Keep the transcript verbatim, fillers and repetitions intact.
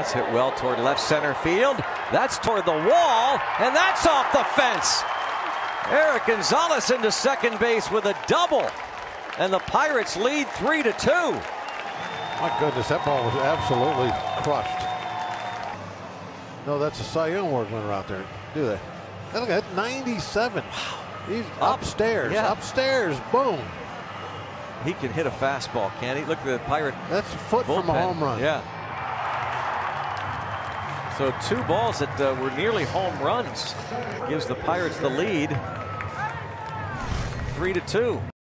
That's hit well toward left center field. That's toward the wall, and that's off the fence. Erik González into second base with a double, and the Pirates lead three to two. My goodness, that ball was absolutely crushed. No, that's a Cy Young Award winner out there. Do they? And look at that, ninety-seven. Wow. He's Up, upstairs. yeah. Upstairs. Boom. He can hit a fastball, can't he? Look at the Pirate. That's a foot bullpen. from a home run. Yeah. So two balls that uh, were nearly home runs gives the Pirates the lead, three to two.